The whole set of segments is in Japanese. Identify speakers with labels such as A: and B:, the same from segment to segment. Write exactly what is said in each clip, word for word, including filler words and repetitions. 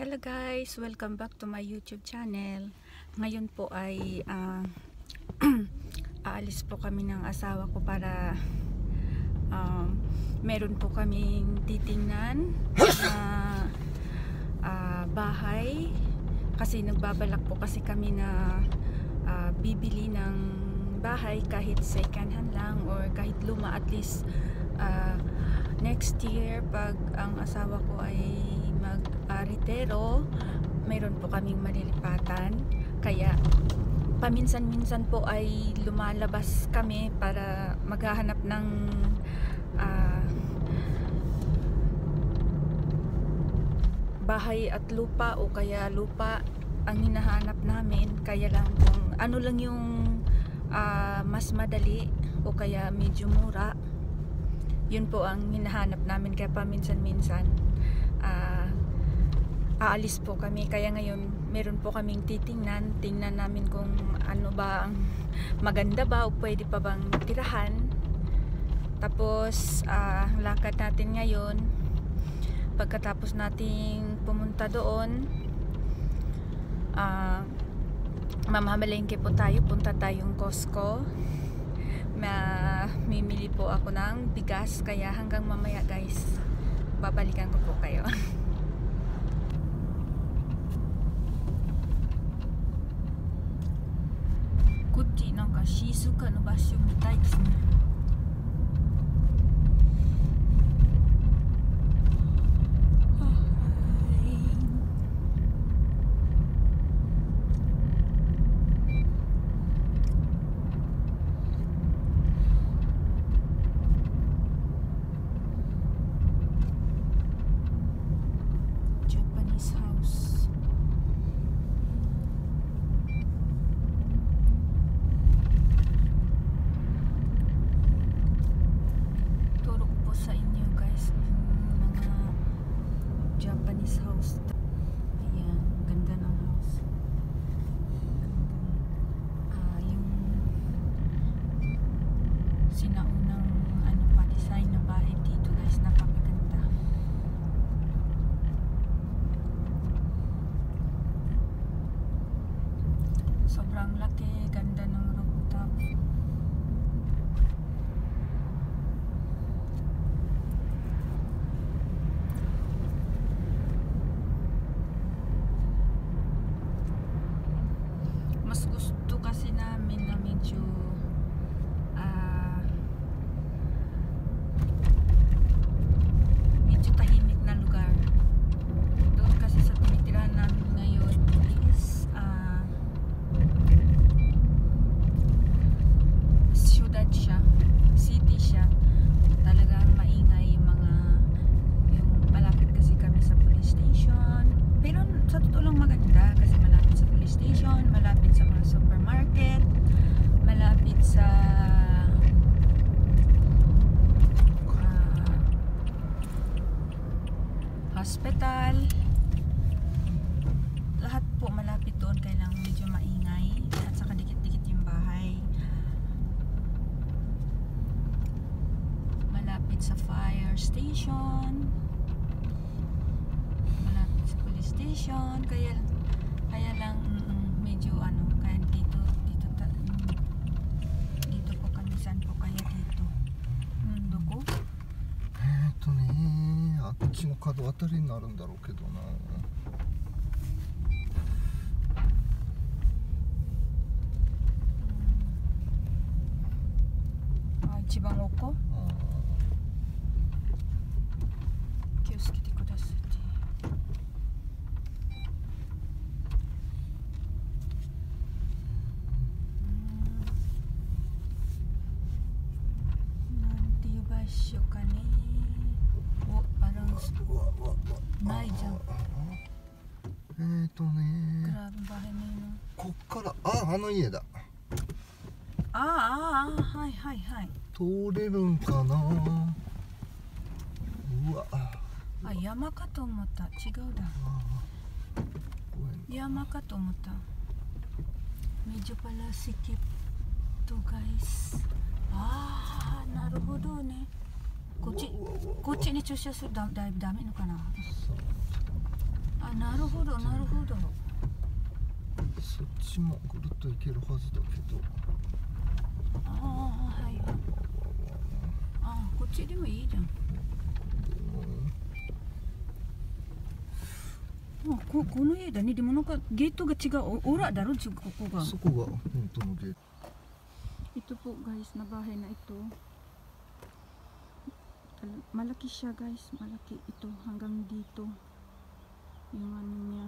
A: Hello guys! Welcome back to my YouTube channel. Ngayon po ay uh, aalis po kami ng asawa ko para uh, meron po kaming titingnan na uh, bahay kasi nagbabalak po kasi kami na uh, bibili ng bahay kahit second hand lang or kahit luma, at least uh, next year pag ang asawa ko ay mag-retiro, mayroon po kaming malilipatan, kaya paminsan-minsan po ay lumalabas kami para maghahanap ng uh, bahay at lupa, o kaya lupa ang hinahanap namin. Kaya lang kung ano lang yung uh, mas madali o kaya medyo mura, yun po ang hinahanap namin. Kaya paminsan-minsan uh, aalis po kami. Kaya ngayon meron po kaming titingnan, tingnan namin kung ano ba ang maganda ba o pwede pa bang tirahan. Tapos uh, lakad natin ngayon, pagkatapos nating pumunta doon, uh, mamamalengke po tayo, punta tayong Costco. Ma mimili po ako ng bigas, kaya hanggang mamaya guys, babalikan ko po kayo. こっちなんかシースカの場所みたいですね。Japanese house. Turo ko po sa inyo guys yung mga Japanese house. Ayan, ganda ng house. Ah, yung sinaunang ano pa design na bahay dito guys, napakaganda. Sobrang laki, ganda ng rooftop. Mas gusto kasi namin na medyo uh, medyo tahimik na lugar. Doon kasi sa tinitirahan namin ngayon is uh, syudad siya, city siya. Talagang maingay yung mga, yung malapit kasi kami sa police station. Pero sa totoo lang maganda kasi malapit sa police station, malapit sa mga supermarket, malapit sa uh, hospital. Lahat po malapit doon, kaya lang medyo maingay at saka dikit-dikit yung bahay. Malapit sa fire station, malapit sa police station, kaya kaya lang mm, medyo ano, kaya dito dito ta, dito po kami, saan po kaya dito? Mundo ko?
B: えーとね、あっちの角あたりになるんだろうけどな。
A: あ、一番奥？気をつけてください。なんていう場所かね。お、parangないじゃん。
B: えーとね、
A: Grabe bahay na yun.
B: こっからああの家だ。
A: Ah, ah, ah, hay, hay, hay.
B: 通れるんかな。うわ。
A: Ah, yama ka to umata. Chigaw da. Yama ka to umata. Medyo pala sikip to guys. Ah, naruhodo ne. こっち、こっちに駐車するだ、だいぶダメのかな。あ、 あ、なるほどなるほど。
B: そっちもぐるっと行けるはずだけど。
A: ああ、はい。ああ、こっちでもいいじゃん。あ、ここの家だね。でもなんかゲートが違う。オラだろ、ここが。
B: そこが本当のゲート。
A: Ito po guys, na bahay na ito. Malaki siya guys, malaki ito hanggang dito. Yung ano niya.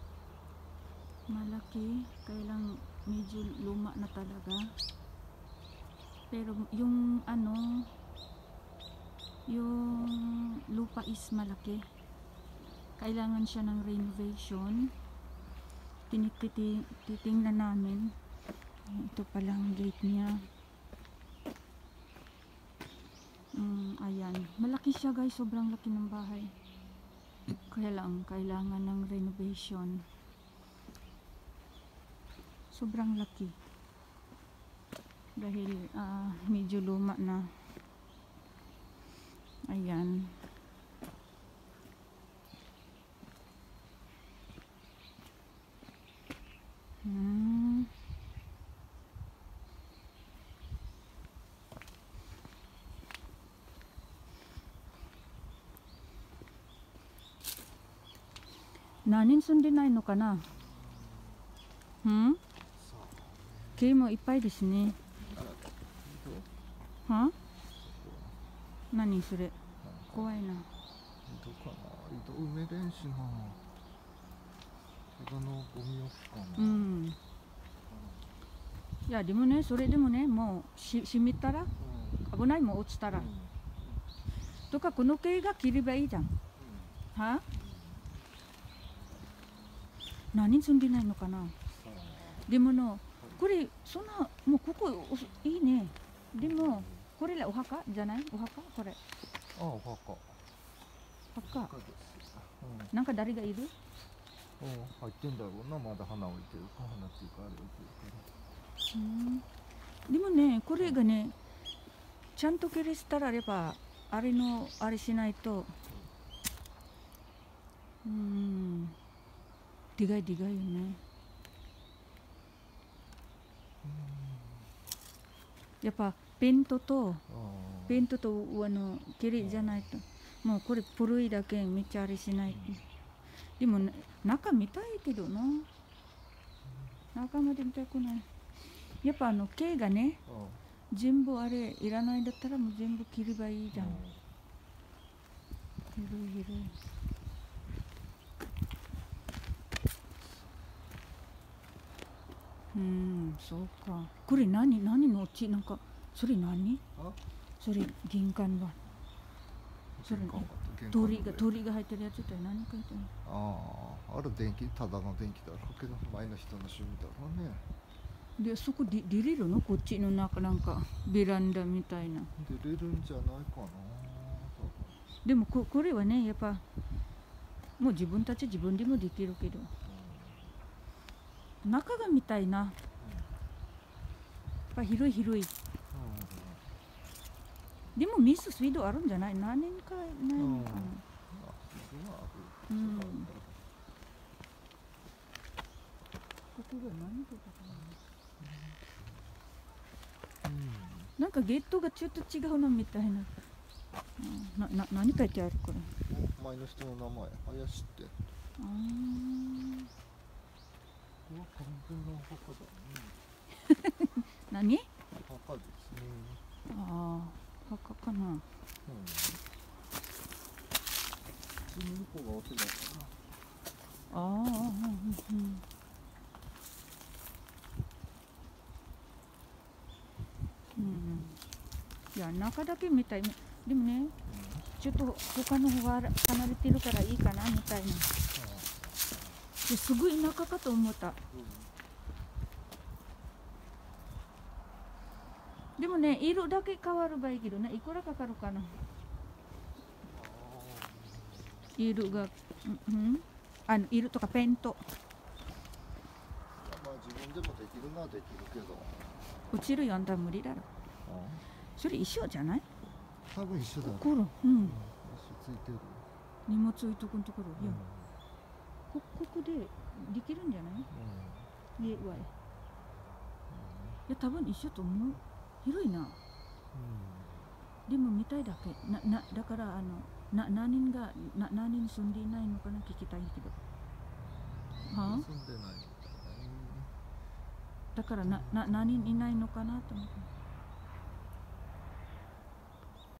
A: Malaki, kailang medyo luma na talaga. Pero yung ano, yung lupa is malaki. Kailangan siya ng renovation. Tinitingnan namin. Ito palang gate niya. Mm, ayan. Malaki siya guys. Sobrang laki ng bahay. Kaya lang, kailangan ng renovation. Sobrang laki. Dahil uh, medyo luma na. Ayan. Hmm. Nanin sundinai no kana? Hmm? 毛もいっぱいですね。は？何それ？怖いな。
B: 井戸かな？井戸埋めれんしな。井戸のゴミ置きかな。
A: うん。いやでもね、それでもね、もうし閉めたら、うん、危ないもん落ちたら、うん、とかこの毛が切ればいいじゃん。うん、は？何住んでないのかな。でものこれそんなもうここいいね。でもこれお墓じゃない？お墓これ。
B: ああ、お墓。
A: 墓。うん、なんか誰がいる？
B: うん、入ってんだろうな。まだ花置いてるか、花っていうかあれ置いてるから。
A: うん。でもね、これがね、ちゃんと切りしたらればあれのあれしないと、うん。でかいでかいよね。やっぱペントとペントとあの切りじゃないと、もうこれ古いだけめっちゃあれしない。でも中見たいけどな。中まで見たくない。やっぱあの毛がね、全部あれいらないだったらもう全部切ればいいじゃん。広い広い。うん、そうか。これ何何のうちなんかそれ何？それ玄関は。それ鳥が鳥が入ってるやつって何か言ってる？
B: ああ、ある電気ただの電気だろうけど前の人の趣味だろうね。
A: でそこで出れるの？こっちの中なんかベランダみたいな。
B: 出れるんじゃないかな。
A: でも こ, これはねやっぱもう自分たち自分でもできるけど。中がみたいな、やっぱ広い広い、うん、でも水水道あるんじゃない？何年かないのかな。うん、ここが何とかな、うん、なんかゲートがちょっと違うのみたいな、うん、な, な何書いてあるこれ？
B: 前の人の名前林って。あーこれは完全なお墓だね。
A: 何？
B: 墓ですね。
A: ああ、墓かな。うん。
B: 普通に向こうがお手だったな。
A: ああ、うんうん。うん。いや、中だけみたい。でもね、うん、ちょっと他の方が離れてるからいいかなみたいな。すごい田舎かと思った、うん、でもね色だけ変わればいいけどね、いくらかかるかな。色が、うん、あの色とかペント。
B: まあ自分でもできるのはできるけど
A: 落ちるよあんた無理だろ。それ一緒じゃない？
B: 多分一緒だ。
A: こころ、うん、
B: 足ついてる。
A: 荷物置いとくんところ、いや、こできるんじゃない？
B: うん
A: 家はいや多分一緒と思う。広いな。
B: うん
A: でも見たいだけななだからあのな何人がな何人住んでいないのかな聞きたいけど。はあ？
B: 住んでない。
A: だからなな何人いないのかなと思って。